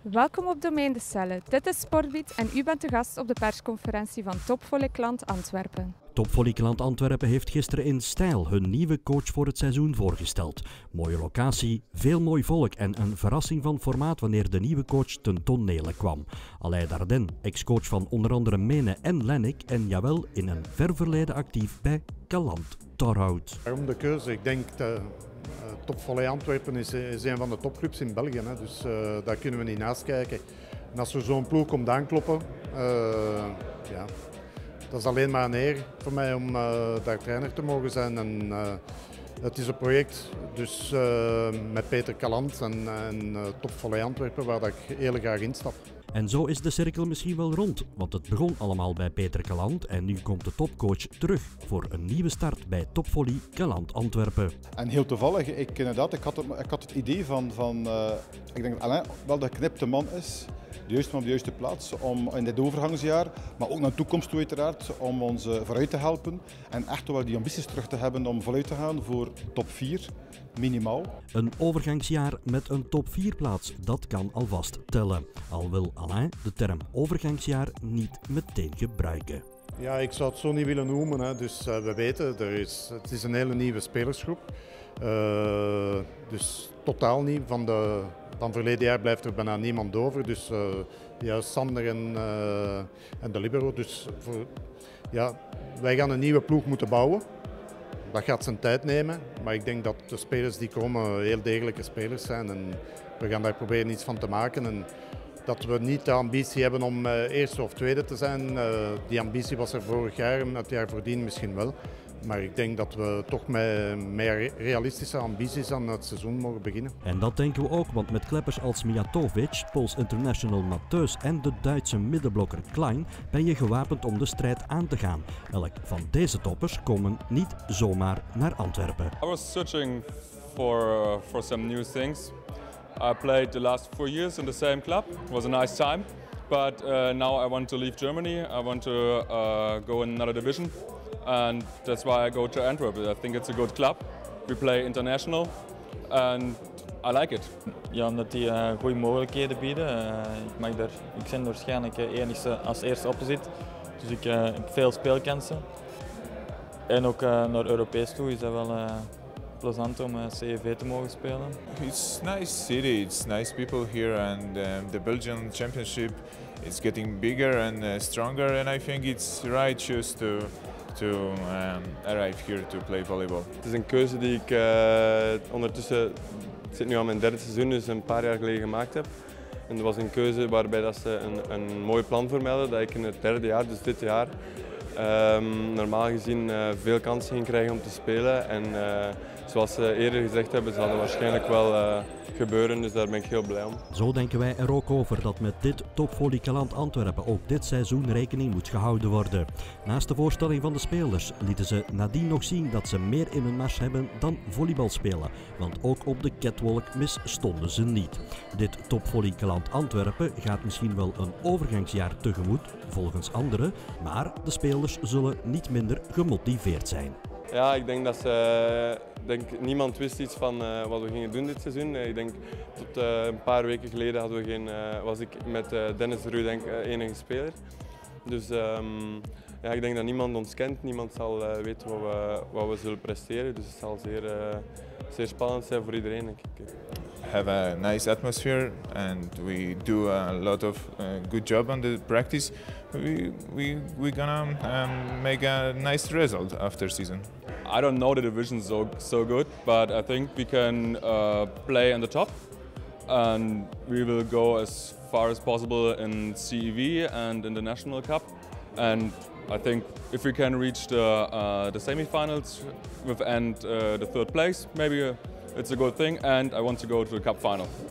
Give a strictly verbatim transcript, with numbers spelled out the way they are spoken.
Welkom op Domein de Celle. Dit is Sportbeat en u bent de gast op de persconferentie van Topvolley-klant Antwerpen. Topvolley-klant Antwerpen heeft gisteren in stijl hun nieuwe coach voor het seizoen voorgesteld. Mooie locatie, veel mooi volk en een verrassing van formaat wanneer de nieuwe coach ten tonele kwam. Alain Dardenne, ex-coach van onder andere Mene en Lennik en jawel in een ver verleden actief bij Caland Torhout. Waarom de keuze? Ik denk dat uh, Topvolley Antwerpen is, is een van de topclubs in België, hè, dus uh, daar kunnen we niet naast kijken. En als er zo'n ploeg komt aankloppen, uh, ja, dat is alleen maar een eer voor mij om uh, daar trainer te mogen zijn. En, uh, het is een project dus, uh, met Peter Caland en, en uh, Topvolley Antwerpen waar dat ik heel graag instap. En zo is de cirkel misschien wel rond, want het begon allemaal bij Peter Caland en nu komt de topcoach terug voor een nieuwe start bij Topvolley Caland Antwerpen. En heel toevallig, ik, inderdaad, ik, had het, ik had het idee van, van uh, ik denk dat Alain wel de knipte man is, de juiste man op de juiste plaats om in dit overgangsjaar, maar ook naar de toekomst toe uiteraard, om ons uh, vooruit te helpen en echt wel die ambities terug te hebben om voluit te gaan voor top vier. Minimaal. Een overgangsjaar met een top vier plaats, dat kan alvast tellen. Al wil Alain de term overgangsjaar niet meteen gebruiken. Ja, ik zou het zo niet willen noemen. Hè. Dus uh, we weten, er is, het is een hele nieuwe spelersgroep. Uh, dus totaal niet. Van, de, van verleden jaar blijft er bijna niemand over. Dus uh, ja, Sander en, uh, en de libero. Dus voor, ja, wij gaan een nieuwe ploeg moeten bouwen. Dat gaat zijn tijd nemen, maar ik denk dat de spelers die komen heel degelijke spelers zijn en we gaan daar proberen iets van te maken. En dat we niet de ambitie hebben om uh, eerste of tweede te zijn. Uh, die ambitie was er vorig jaar en het jaar voordien misschien wel. Maar ik denk dat we toch met meer realistische ambities aan het seizoen mogen beginnen. En dat denken we ook, want met kleppers als Mijatovic, Pools international Mattheus en de Duitse middenblokker Klein ben je gewapend om de strijd aan te gaan. Elk van deze toppers komen niet zomaar naar Antwerpen. I was searching for, uh, for some new things. I played the last four years in the same club. It was a nice time. But uh, now I want to leave Germany. I want to uh, go in another division. And that's why I go to Antwerp. I think it's a good club. We play international and I like it. Ja, omdat die uh, goede mogelijkheden bieden. Uh, ik, mag daar, ik ben waarschijnlijk uh, enigste als eerste opzet. Dus ik uh, heb veel speelkansen. En ook uh, naar Europees toe is dat wel uh, plezant om uh, C E V te mogen spelen. It's a nice city, it's nice people here and um, the Belgian championship is getting bigger and uh, stronger and I think it's right choice to to um, arrive here to play volleyball. Het is een keuze die ik uh, ondertussen, ik zit nu aan mijn derde seizoen, dus een paar jaar geleden gemaakt heb. En dat was een keuze waarbij dat ze een, een mooi plan voor mij hadden, dat ik in het derde jaar, dus dit jaar, um, normaal gezien uh, veel kansen ging krijgen om te spelen. En uh, zoals ze eerder gezegd hebben, zal dat waarschijnlijk wel uh, gebeuren, dus daar ben ik heel blij om. Zo denken wij er ook over dat met dit Topvolley Caland Antwerpen ook dit seizoen rekening moet gehouden worden. Naast de voorstelling van de spelers lieten ze nadien nog zien dat ze meer in hun mars hebben dan volleybal spelen, want ook op de catwalk misstonden ze niet. Dit Topvolley Caland Antwerpen gaat misschien wel een overgangsjaar tegemoet, volgens anderen, maar de spelers zullen niet minder gemotiveerd zijn. Ja, ik denk dat ze, denk, niemand wist iets van uh, wat we gingen doen dit seizoen. Ik denk tot uh, een paar weken geleden hadden we geen, uh, was ik met uh, Dennis de Rue denk uh, enige speler. Dus um, ja, ik denk dat niemand ons kent, niemand zal uh, weten wat we, wat we zullen presteren. Dus het zal zeer, uh, zeer spannend zijn voor iedereen, denk ik. Have a nice atmosphere and we do a lot of uh, good job on the practice. We we we gonna um, make a nice result after season. I don't know the division so so good, but I think we can uh, play in the top, and we will go as far as possible in C E V and in the National Cup. And I think if we can reach the uh, the semi-finals with and uh, the third place, maybe. Uh, It's a good thing and I want to go to the cup final.